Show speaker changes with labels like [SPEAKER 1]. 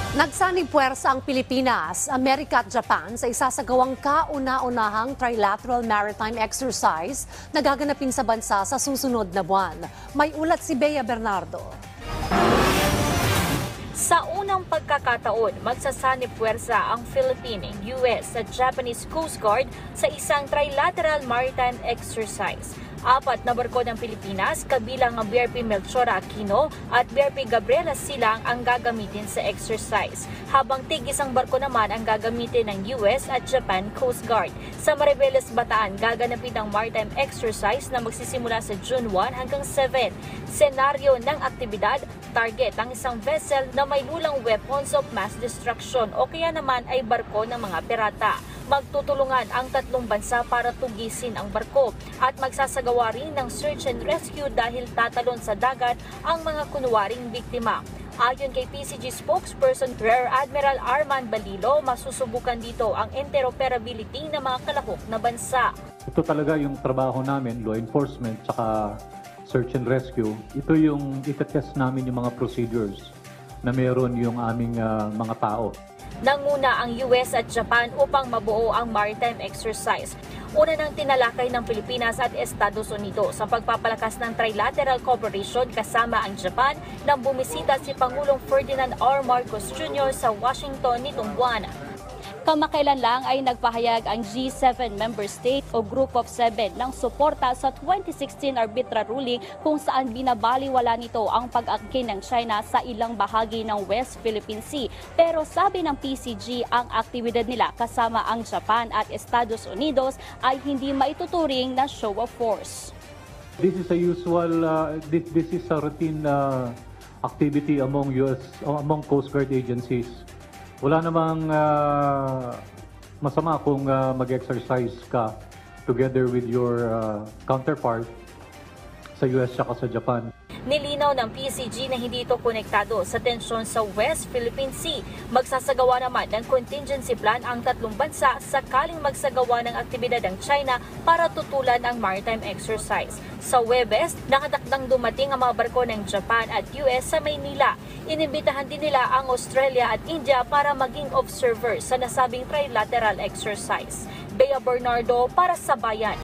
[SPEAKER 1] Nagsanib puwersa ang Pilipinas, Amerika at Japan sa isasagawang kauna-unahang trilateral maritime exercise na gaganapin sa bansa sa susunod na buwan. May ulat si Bea Bernardo.
[SPEAKER 2] Sa unang pagkakataon, magsasanib puwersa ang Philippine, US at Japanese Coast Guard sa isang trilateral maritime exercise. 4 na barko ng Pilipinas, kabilang ang BRP Melchora Aquino at BRP Gabriela Silang ang gagamitin sa exercise, habang tig-isang barko naman ang gagamitin ng US at Japan Coast Guard. Sa Mariveles, Bataan, gaganapin ang maritime exercise na magsisimula sa June 1 hanggang 7. Senaryo ng aktibidad, target ang isang vessel na may lulang weapons of mass destruction o kaya naman ay barko ng mga pirata. Magtutulungan ang tatlong bansa para tugisin ang barko at magsasagawa rin ng search and rescue dahil tatalon sa dagat ang mga kunwaring biktima. Ayon kay PCG spokesperson Rear Admiral Arman Balilo, masusubukan dito ang interoperability ng mga kalahok na bansa.
[SPEAKER 3] Ito talaga yung trabaho namin, law enforcement, tsaka search and rescue. Ito yung itetest namin yung mga procedures na meron yung aming mga tao.
[SPEAKER 2] Nanguna ang US at Japan upang mabuo ang maritime exercise. Una nang tinalakay ng Pilipinas at Estados Unidos sa pagpapalakas ng trilateral cooperation kasama ang Japan nang bumisita si Pangulong Ferdinand R. Marcos Jr. sa Washington nitong buwan. Kamakailan lang ay nagpahayag ang G7 member state o Group of 7 ng suporta sa 2016 arbitral ruling kung saan binabaliwala nito ang pag-angkin ng China sa ilang bahagi ng West Philippine Sea. Pero sabi ng PCG, ang aktibidad nila kasama ang Japan at Estados Unidos ay hindi maituturing na show of force.
[SPEAKER 3] This is a routine activity among among Coast Guard agencies. Wala namang masama kung mag-exercise ka together with your counterpart sa US at sa Japan.
[SPEAKER 2] Nilinaw ng PCG na hindi ito konektado sa tensyon sa West Philippine Sea. Magsasagawa naman ng contingency plan ang tatlong bansa sakaling magsagawa ng aktibidad ng China para tutulan ang maritime exercise. Sa Webes, nakatakdang dumating ang mga barko ng Japan at US sa Maynila. Inimbitahan din nila ang Australia at India para maging observer sa nasabing trilateral exercise. Bea Bernardo para sa Bayan.